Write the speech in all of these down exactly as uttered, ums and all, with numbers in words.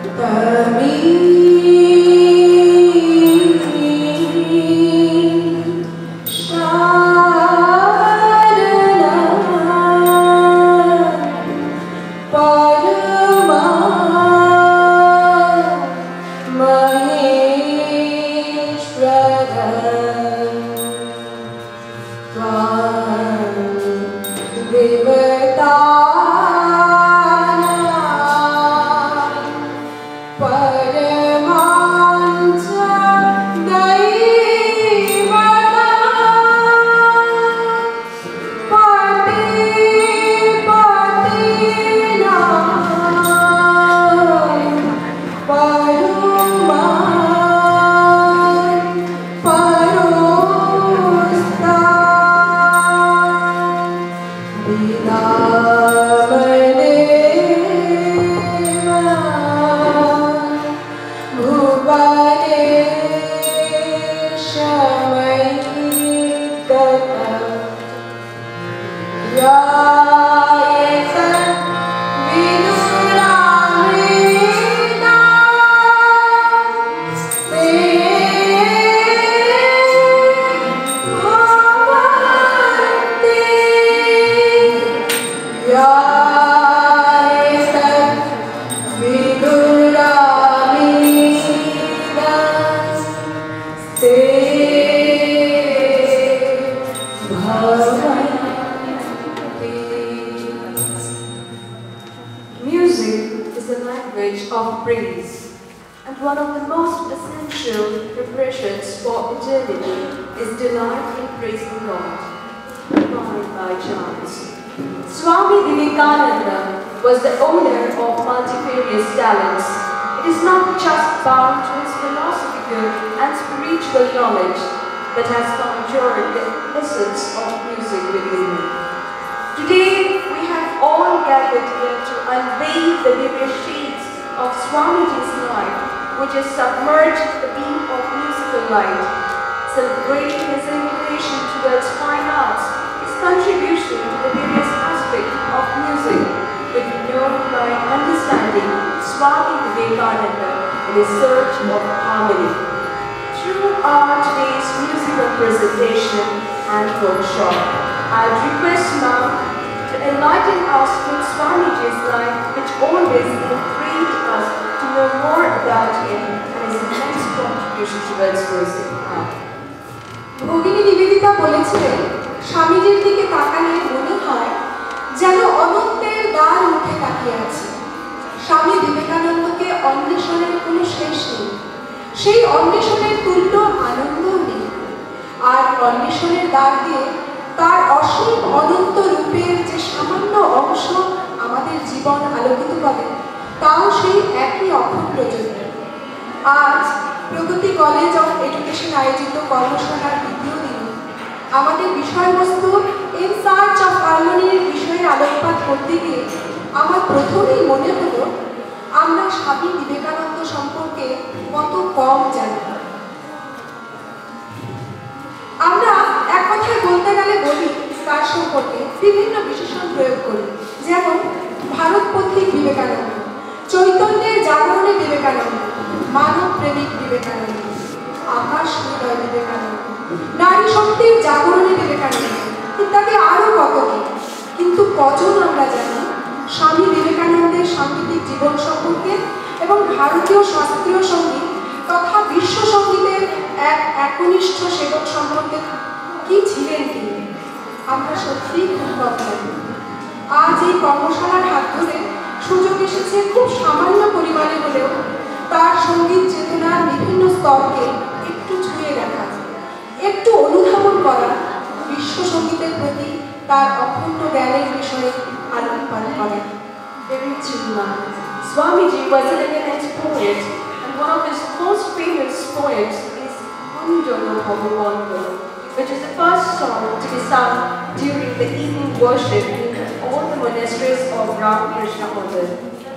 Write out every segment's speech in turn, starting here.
Swamiji was an eminent poet, and one of his most famous poems is Kunjono Bhagavanto, which is the first song to be sung during the evening worship in all the monasteries of Ramakrishna Mandir.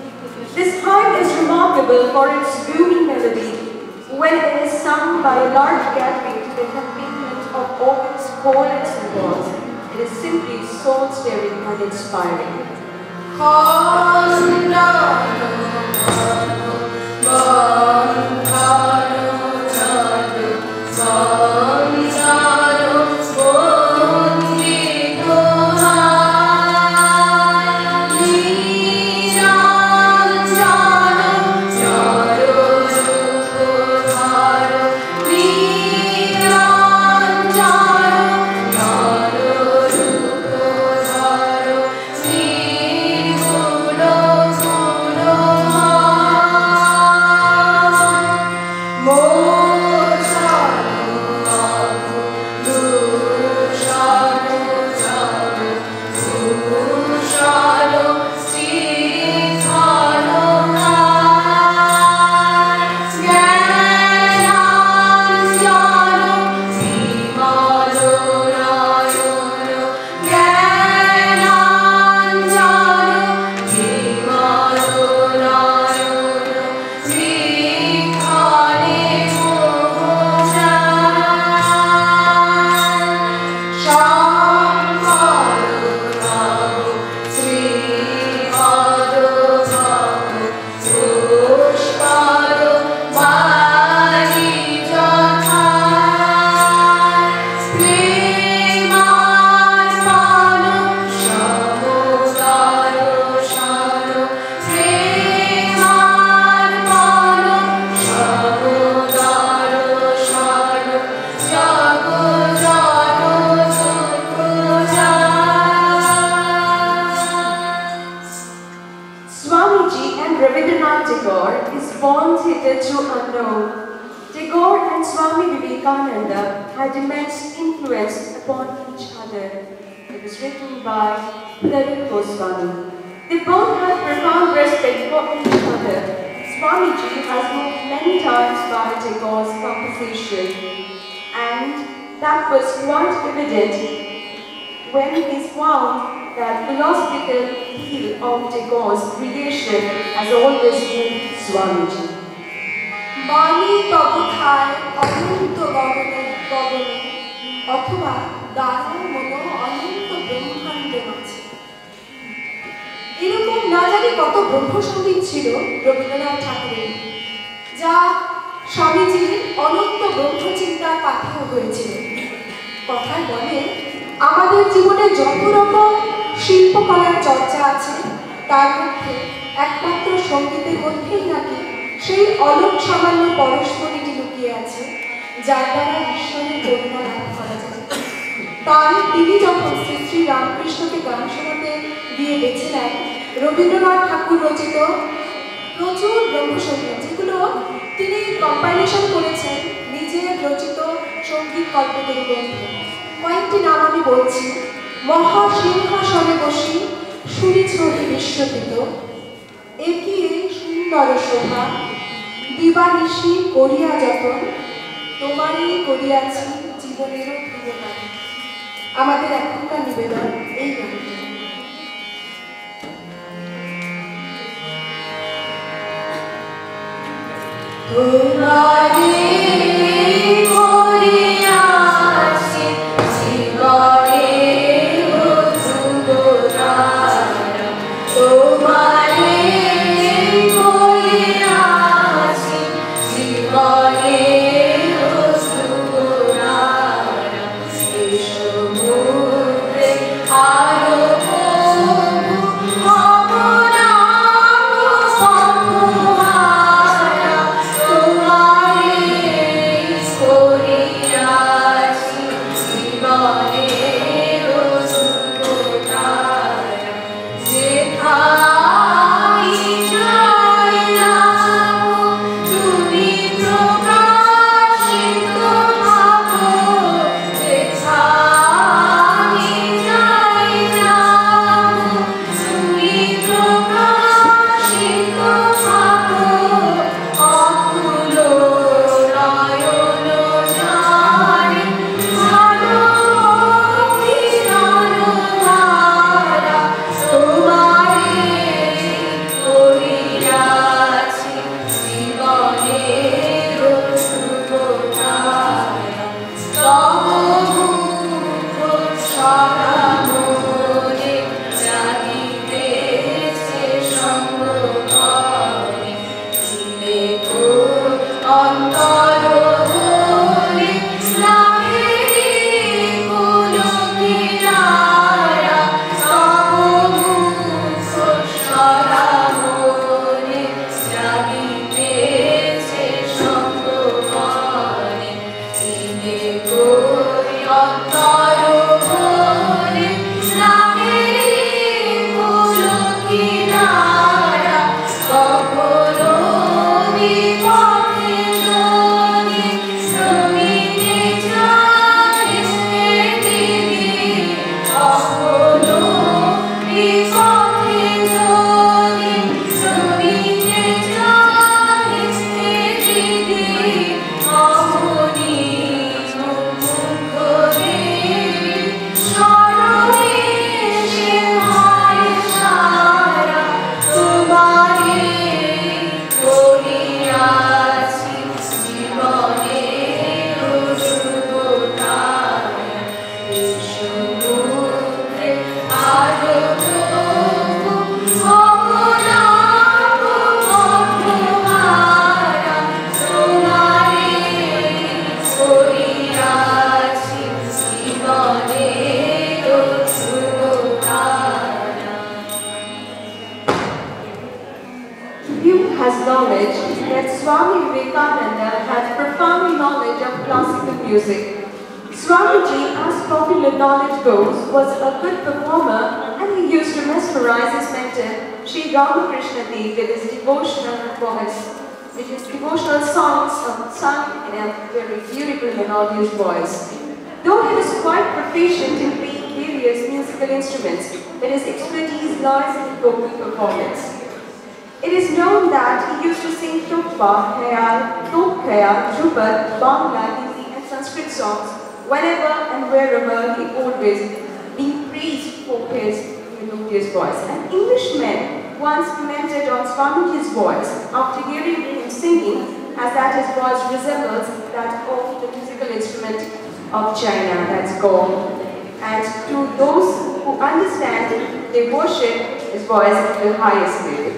This hymn is remarkable for its booming melody when it is sung by a large gathering to the accompaniment of organs, horns, and cymbals. It is simply soul-stirring and inspiring. and Rabindranath Tagore is born hitherto unknown. Tagore and Swami Vivekananda had immense influence upon each other. It was written by Pradeep Goswami. They both had profound respect for each other. Swamiji has moved many times by Tagore's composition, and that was quite evident when he found that philosophical appeal of Tagore's creation has always moved Swamiji. Bani Tabukhay Ananta Gagane Gagane অথবা গানের মতো অনন্ত ব্রহ্মাণ্ডে আছে। এরকম না জানি কত ব্রহ্মসঙ্গীত ছিল রবীন্দ্রনাথ ঠাকুরের, যা স্বামীজির অনন্ত ব্রহ্মচিন্তার পাথেয় হয়েছিল। কথায় বলে, আমাদের জীবনে যত রকম শিল্পকলার চর্চা আছে, তার মধ্যে একমাত্র সঙ্গীতের মধ্যেই নাকি সেই অলক সামান্য পরস্পরিটি লুকিয়ে আছে, যার দ্বারা ঈশ্বরের করুণা লাভ করা যায়। তাই তিনি যখন শ্রী শ্রী রামকৃষ্ণকে গান শোনাতে দিয়ে বেছে নেন রবীন্দ্রনাথ ঠাকুর রচিত প্রচুর ব্রহ্মসঙ্গীত, যেগুলো তিনি কম্পাইলেশন করেছেন নিজের রচিত সঙ্গীত কল্পতরু গ্রন্থে। কয়েকটি নাম আমি বলছি। মহাসিংহাসনে বসি শুনিছ হে বিশ্বপিত, একই সুন্দর শোভা, দিবানিশি করিয়া যতন, তোমারই করিয়াছি জীবনেরও প্রিয়গান। আমাদের এখনকার নিবেদন এই গানটি। তোমারই করিয়াছি জীবনেরও প্রিয়গান, তোমারই করিয়াছি জীবনেরও প্রিয়গান। এই সমুদ্রে আরো বহু হব না পথহারা, তোমারই করিয়াছি জীবনেরও প্রিয়গান। যেথায় যাই যাবো তুমি প্রকাশিত থাকো, যেথায় যাই যাবো তুমি প্রকাশিত থাকো। অকুল নয়ন ঝাড়ে ভালো কিরণ ধারা, তোমারই করিয়াছি জীবনেরও শুভধারা। তব মুখ সদা মনে জাগিতেছে সঙ্গপনে, ছিলে গো অন্তর হলে লাভেরি কুল কিনারা। তব মুখ সদা মনে জাগিতেছে সঙ্গপনে, ছিলে গো অন্তর হলে লাভেরি কুল কিনারা। কখনো বিপথে যদি শ্রমিকে যায় দিদি, কখনো বিপথে যদি শ্রমিকে যায় দিদি, অমনি মুখ দেবী স্মরণে সে হয় সারা। তোমারই করিয়াছি জীবনেরও শুভধারা। এই সমুদ্রে আরো বহু হব না পথহারা, তোমারই করিয়াছি জীবনেরও শুভধারা। Hume has knowledge that Swami Vivekananda had profound knowledge of classical music. Swamiji, as popular knowledge goes, was a good performer and he used to mesmerize his mentor Sri Ramakrishna Dev with his devotional voice, which is devotional songs sung in a very beautiful melodious voice. Though he was quite proficient in playing various musical instruments, but his expertise lies in vocal performance. It is known that he used to sing Tukpa, Khayal, Tok Khayal, Drupad, Bangla, Hindi and Sanskrit songs whenever and wherever he always being praised for his melodious voice. An Englishman once commented on Swamiji's voice after hearing him singing as that his voice resembles that of the musical instrument of China, that's gong. And to those who understand, they worship his voice at the highest level.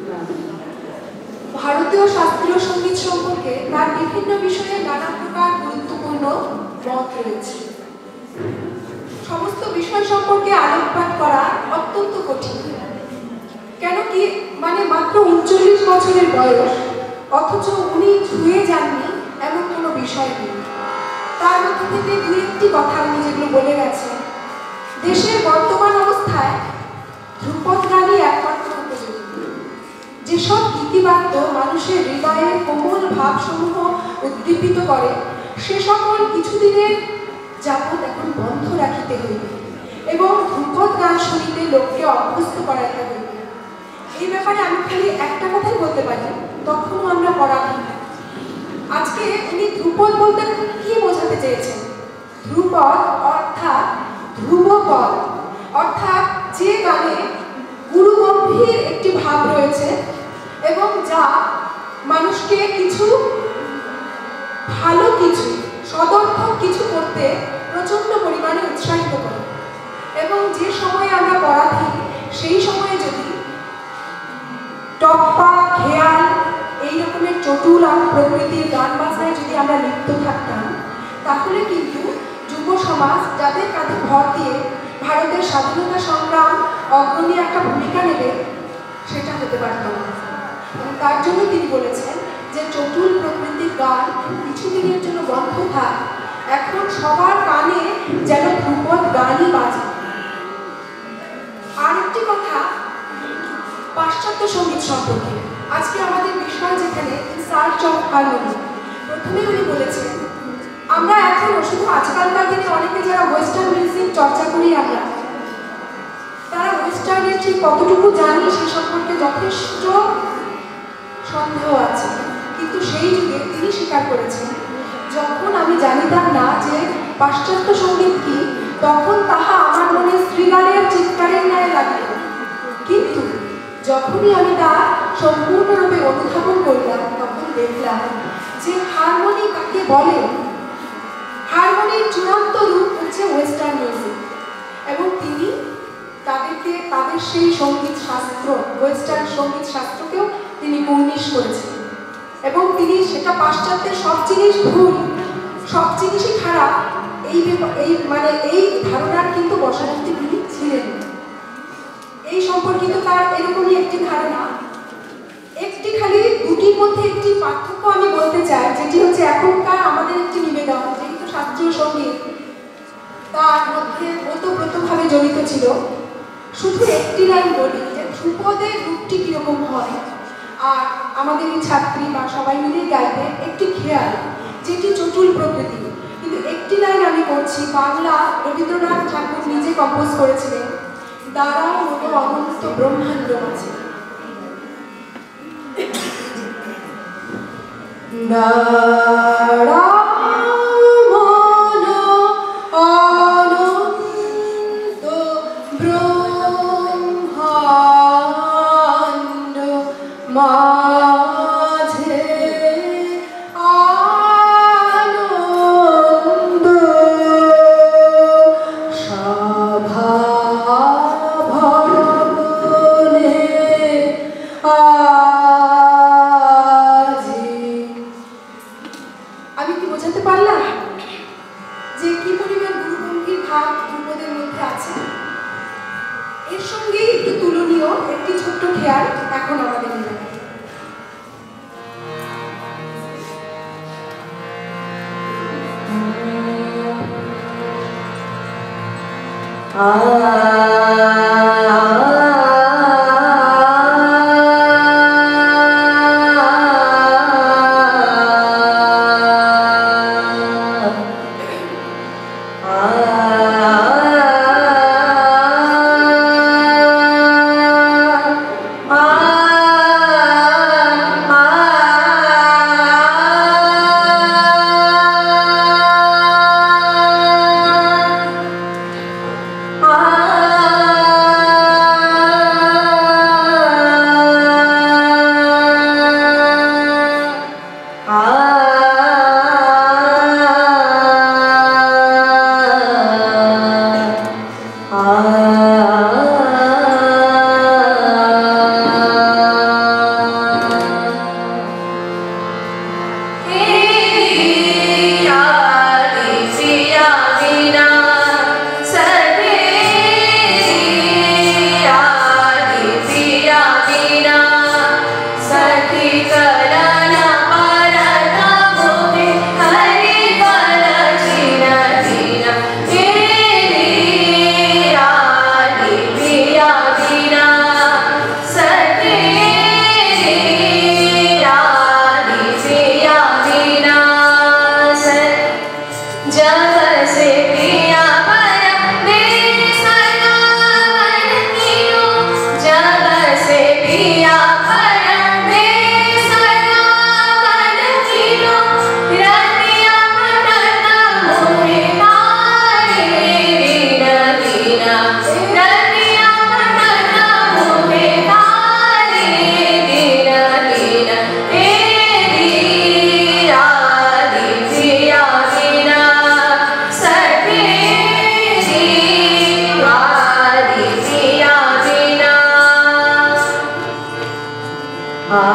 ভারতীয় শাস্ত্রীয় সঙ্গীত সম্পর্কে তার বিভিন্ন বিষয়ে নানা প্রকার গুরুত্বপূর্ণ মত রয়েছে। সমস্ত বিষয় সম্পর্কে আলোকপাত করা অত্যন্ত কঠিন। কেন কি মানে মাত্র উনচল্লিশ বছরের বয়স, অথচ উনি ছুঁয়ে যাননি এমন কোনো বিষয় নেই। তার মধ্যে থেকে দুই একটি কথা উনি যেগুলো বলে গেছেন, দেশের বর্তমান অবস্থায় ধ্রুপদ গানই একমাত্র উপযোগী। যেসব গীতিবাদ্য মানুষের হৃদয়ে কোমল ভাবসমূহ উদ্দীপিত করে, সে সকল কিছুদিনের যাবৎ এখন বন্ধ রাখিতে হইবে এবং ধ্রুপদ গান শুনিতে লোককে অভ্যস্ত করাইতে হইবে। এই ব্যাপারে আমি খালি একটা কথাই বলতে পারি, তখনও আমরা পরাধীন। আজকে উনি ধ্রুপদ বলতে কি বোঝাতে চেয়েছেন? ধ্রুপদ অর্থাৎ ধ্রুবপদ, অর্থাৎ যে গানে গুরুগম্ভীর একটি ভাব রয়েছে এবং যা মানুষকে কিছু ভালো কিছু সদর্থক কিছু করতে প্রচন্ড পরিমাণে উৎসাহিত করে। এবং যে সময়ে আমরা পরাধীন, সেই সময়ে যদি টপ্পা, খেয়াল এই রকমের চটুল আর প্রকৃতির গান বাজনায় যদি আমরা লিপ্ত থাকতাম, তাহলে কিন্তু যুব সমাজ যাদের কাঁধে ভর দিয়ে ভারতের স্বাধীনতা সংগ্রাম অগ্রণী একটা ভূমিকা নেবে, সেটা হতে পারত না। এবং তার জন্য তিনি বলেছেন যে চটুল প্রকৃতির গান কিছুদিনের জন্য বন্ধ থাক, এখন সবার কানে যেন ধ্রুপদ গানই বাজে। আর একটি কথা পাশ্চাত্য সঙ্গীত সম্পর্কে। আজকে আমাদের বিষয় যেখানে সার্চ অফ হারমোনি, প্রথমে উনি বলেছেন আমরা এখনো শুধু আজকালকার দিনে অনেকে যারা ওয়েস্টার্ন মিউজিক চর্চা করি আমরা, তারা ওয়েস্টার্নের ঠিক কতটুকু জানি সে সম্পর্কে যথেষ্ট সন্দেহ আছে। কিন্তু সেই যুগে তিনি স্বীকার করেছেন, যখন আমি জানিতাম না যে পাশ্চাত্য সঙ্গীত কি, তখন তাহা আমার মনে শ্রীগানের চিৎকারের ন্যায় লাগিল। কিন্তু যখনই আমি তা সম্পূর্ণরূপে অনুধাবন করলাম, তখন দেখলাম যে হারমোনি কাকে বলে। হারমোনির চূড়ান্ত রূপ হচ্ছে ওয়েস্টার্ন মিউজিক, এবং তিনি তাদেরকে তাদের সেই সঙ্গীত শাস্ত্র, ওয়েস্টার্ন সঙ্গীত শাস্ত্রকেও তিনি কুর্নিশ করেছেন। এবং তিনি সেটা পাশ্চাত্যের সব জিনিস ভুল, সব জিনিসই খারাপ, এই এই মানে এই ধারণার কিন্তু বশবর্তী তিনি ছিলেন। এই সম্পর্কিত তার এরকমই একটি ধারণা। একটি খালি দুটির মধ্যে একটি পার্থক্য আমি বলতে চাই, যেটি হচ্ছে এখনকার আমাদের একটি নিবেদন যেহেতু শাস্ত্রীয় সঙ্গীত তার মধ্যে ওতপ্রোতভাবে জড়িত ছিল। শুধু একটি লাইন বলি যে ধ্রুপদের রূপটি কিরকম হয়, আর আমাদের এই ছাত্রী বা সবাই মিলে গাইবে একটি খেয়াল যেটি চটুল প্রকৃতি। কিন্তু একটি লাইন আমি করছি, বাংলা রবীন্দ্রনাথ ঠাকুর নিজে কম্পোজ করেছিলেন, দাঁড়াও মতো অনন্ত ব্রহ্মাণ্ড আছে। দাঁড়াও মনো অনন্ত ব্রহ্মাণ্ড মাঝে আনন্দ সভা ভবনে আজি। আমি কি বোঝাতে পারলাম যে কি পরিমাণ গুরুগম্ভীর ভাব ধ্রুপদের মধ্যে আছে? এর সঙ্গেই একটু তুলনীয় একটি ছোট্ট খেয়াল এখন আমাদের নিয়ে আ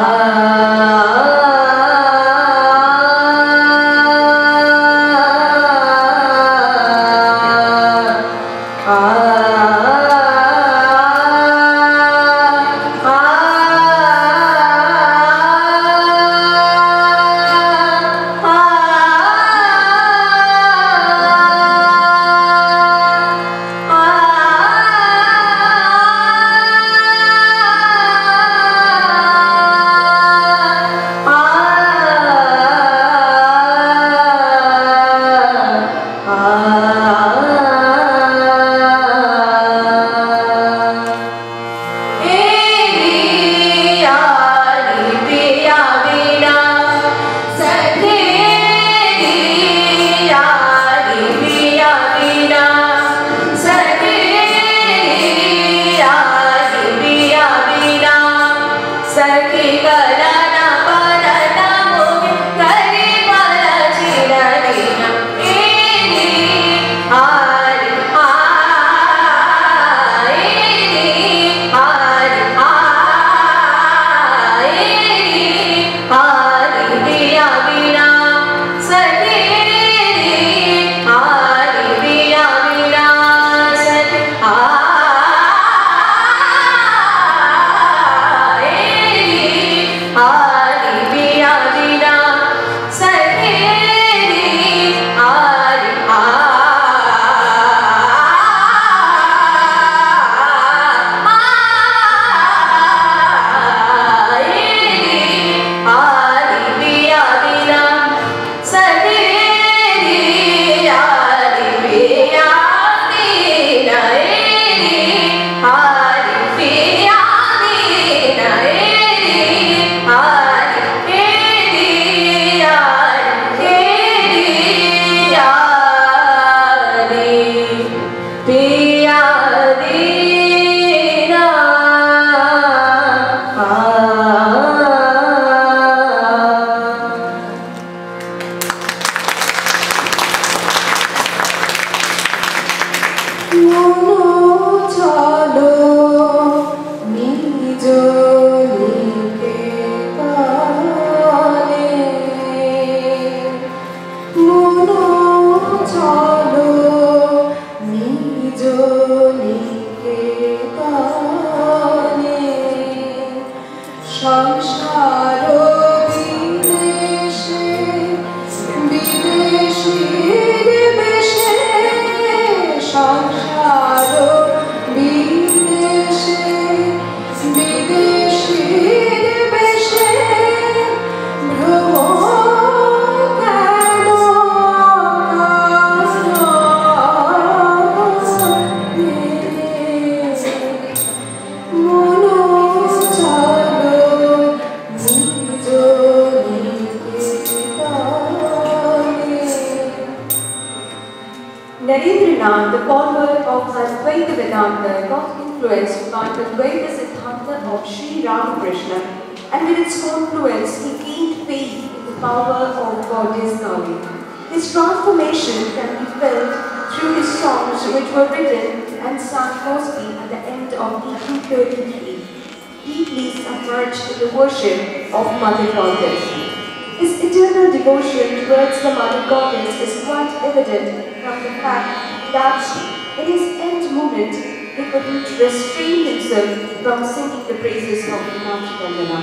Narendranath, the follower of Advaita Vedanta, got influenced by the Dvaita Siddhanta of Sri Ramakrishna, and with its confluence, he gained faith in the power of Goddess Kali. His transformation can be felt through his songs, which were written and sung mostly at the end of eighteen thirty-three, deeply submerged in the worship of Mother Goddess. His eternal devotion towards the Mother Goddess is quite evident from the fact that in his end moment he couldn't restrain himself from singing the praises of Meenakshi Vandana.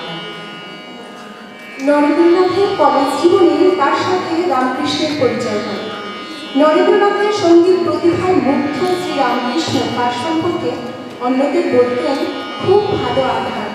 নরেন্দ্রনাথের college জীবনে তার সাথে রামকৃষ্ণের পরিচয় হয়। নরেন্দ্রনাথের সঙ্গীত প্রতিভায় মুগ্ধ শ্রী রামকৃষ্ণ তার সম্পর্কে অন্যদের বলতেন খুব ভালো আধার,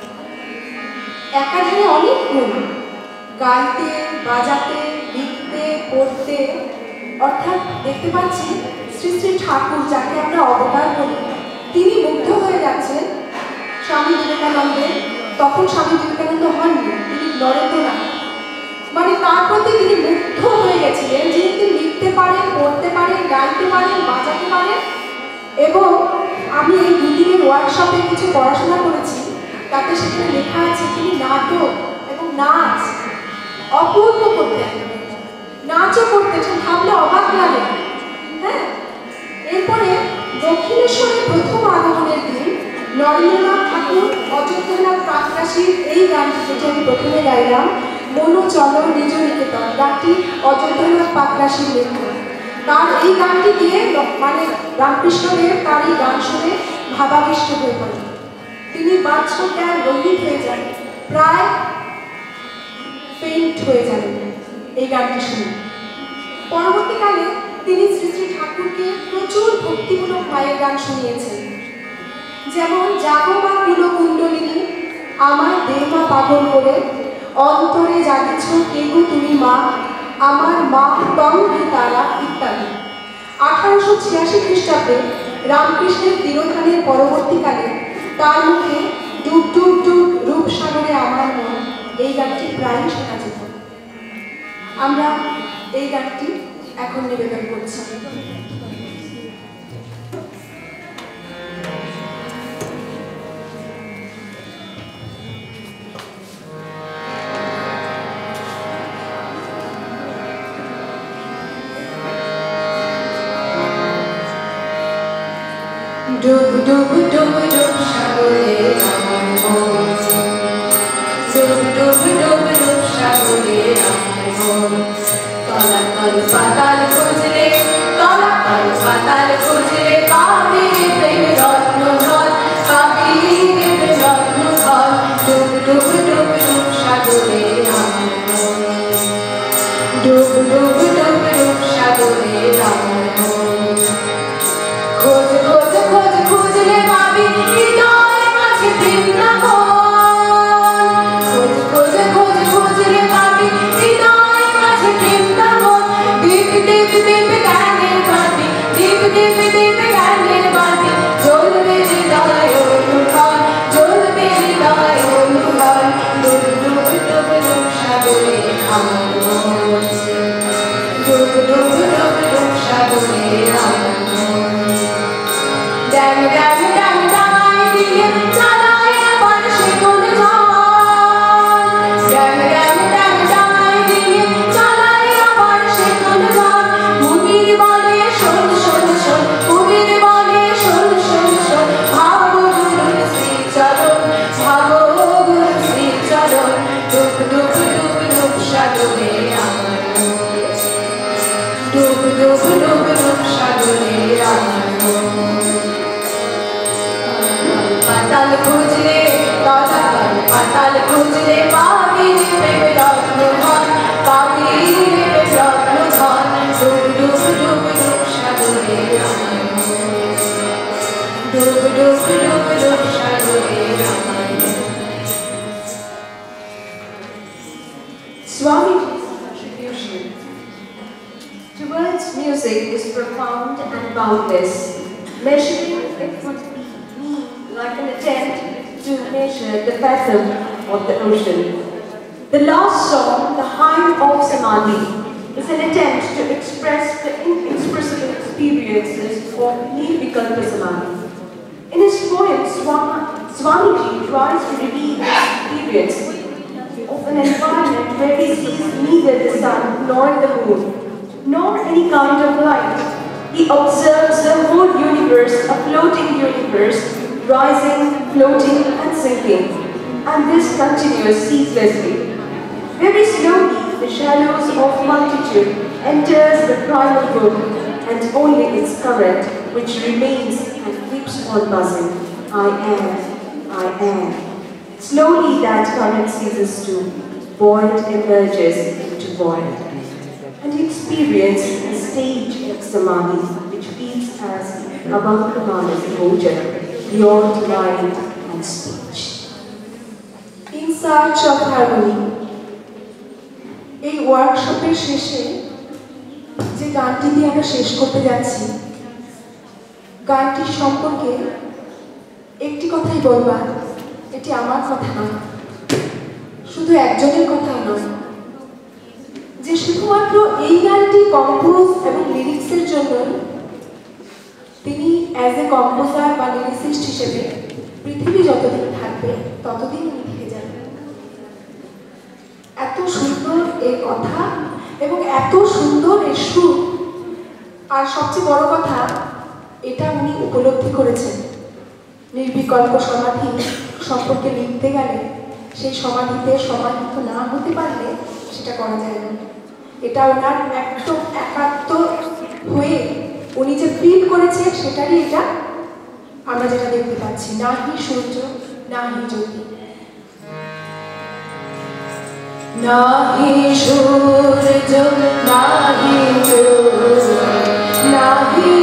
একাধারে অনেক গুণ, গাইতে, বাজাতে, লিখতে, পড়তে, অর্থাৎ দেখতে পাচ্ছি শ্রী শ্রী ঠাকুর যাকে আমরা অবতার বলি, তিনি মুগ্ধ হয়ে যাচ্ছেন স্বামী বিবেকানন্দের। তখন স্বামী বিবেকানন্দ হননি, তিনি নরেন্দ্রনাথ, মানে তার প্রতি তিনি মুগ্ধ হয়ে গেছিলেন, যিনি তিনি লিখতে পারেন, পড়তে পারেন, গাইতে পারেন, বাজাতে পারেন। এবং আমি এই দুদিনের ওয়ার্কশপে কিছু পড়াশোনা করেছি, তাতে সেখানে লেখা আছে তিনি নাটক এবং নাচ অপূর্ব করতেন, নাচও করতেছেন, ভাবলে অবাক লাগে। হ্যাঁ, এরপরে দক্ষিণেশ্বরের প্রথম আগমনের দিন নরেন্দ্রনাথ ঠাকুর অযোধ্যানাথ প্রাকরাশির এই গানটি যেটি গানটির প্রথমে গাইলাম মনু চলো নিজ নিকেতন, গানটি অযোধ্যানাথ পাকরাশির লেখা। তার এই গানটি দিয়ে মানে রামকৃষ্ণদেব তার এই গান শুনে ভাবাবিষ্ট হয়ে পড়েন। তিনি বাচ্চজ্ঞান রহিত হয়ে যান, প্রায় ফেইন্ট হয়ে যান এই গানটি শুনে। পরবর্তীকালে তিনি শ্রী শ্রী ঠাকুরকে প্রচুর ভক্তিমূলক মায়ের গান শুনিয়েছেন, যেমন জাগো মা কুলো কুণ্ডলিনী, আমার দেহা পাগল করে, অন্তরে জাগেছ কেগু তুমি মা, আমার মা তং হি তারা ইত্যাদি। আঠারোশো ছিয়াশি খ্রিস্টাব্দে রামকৃষ্ণের তিরোধানের পরবর্তীকালে তার মুখে ডুব ডুব ডুব রূপসাগরে আমার মন এই গানটি প্রায়ই শোনা যেত। আমরা এই গানটি এখন নিবেদন করছি। ডুব ডুব ডুব ডুব সাগরে আমার মন, ডুব ডুব ডুব ডুব সাগরে আমার মন, তলাতল পাতাল খুঁজলে, তলাতল পাতাল খুঁজলে পাবি প্রেম রত্ন ধন, পাবি প্রেম রত্ন ধন, ডুব ডুব ডুব ডুব সাগরে আমার মন, ডুব ডুব ডুব ডুব সাগরে আমার মন। খোঁজ খোঁজ খোঁজ খুঁজলে পাবি হৃদয় মাঝে বৃন্দাবন, খোঁজ খোঁজ খোঁজ খুঁজলে পাবি হৃদয় মাঝে বৃন্দাবন, দীপ দীপ দীপ জ্ঞানের বাতি, দীপ দীপ দীপ জ্ঞানের বাতি, জ্বলবে হৃদয় অনুভব, জ্বলবে হৃদয় অনুভব, ডুব ডুব ডুব ডুব সাগরে আমার মন, ডুব ডুব ডুব ডুব সাগরে আমার মন। ড্যাম ড্যাম ড্যাম ডাঙায় দিয়ে চালায় আবার সেগুন ঝড়, ড্যাম ড্যাম ড্যাম ডাঙায় দিয়ে চালায় আবার সেগুন ঝড়, মুনির বলে শোন শোন শোন, মুনির বলে শোন শোন শোন, ভাবো গুরুর শ্রীচরণ, ভাবো গুরুর শ্রীচরণ, ডুব ডুব ডুব ডুব সাগরে আমার মন, ডুব ডুব ডুব ডুব সাগরে আমার মন। পাতাল খুঁজলে, তলাতল পাতাল খুঁজলে পাবি প্রেম রত্ন ধন, পাবি প্রেম রত্ন ধন, ডুব ডুব ডুব ডুব সাগরে আমার মন, ডুব ডুব ডুব ডুব সাগরে আমার মন। Swamiji's contribution towards music is profound and boundless, measuring it would be like an attempt to measure the fathom of the ocean. The last song, The Hymn of Samadhi, is an attempt to express the inexpressible experiences of Nirvikalpa Samadhi. In his poem, Swamiji tries to reveal the experience of an environment where he sees neither the sun nor the moon, nor any kind of light. He observes the whole universe, a floating universe, rising, floating and sinking, and this continues ceaselessly. Very slowly, the shallows of multitude enters the primal book, and only its current, which remains and keeps on buzzing. I am, I am. Slowly that current ceases to, void emerges into void, and you experience the stage of Samadhi, which feels as Abhankraman's Bhojan, beyond mind and speech. In search of harmony. এই ওয়ার্কশপের শেষে যে গানটি দিয়ে আমরা শেষ করতে যাচ্ছি, গানটির সম্পর্কে একটি কথাই বলবার, এটি আমার কথা নয়, শুধু একজনের কথা নয়, যে শুধুমাত্র এই গানটি কম্পোজ এবং লিরিক্সের জন্য তিনি অ্যাজ এ কম্পোজার বা লিরিসিস্ট হিসেবে পৃথিবী যতদিন থাকবে ততদিন উনি থেকে যাবেন। এত সুন্দর এই কথা এবং এত সুন্দর এই সুর, আর সবচেয়ে বড় কথা এটা উনি উপলব্ধি করেছেন। নির্বিকল্প সমাধি সম্পর্কে লিখতে গেলে সেই সমাধিতে সমাহিত না হতে পারলে সেটা করা যায় না। এটা ওনার একদম একাত্ম হয়ে উনি যে ফিল করেছে সেটারই এটা আমরা যেটা দেখতে পাচ্ছি, না হি সূর্য না হি জ্যোতি। নাহি সূর্য নাহি জ্যোতি নাহি